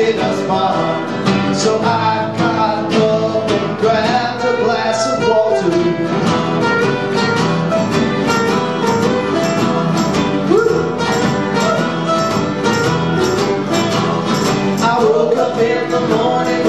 in a bar. So I got up and grabbed a glass of water. Woo! I woke up in the morning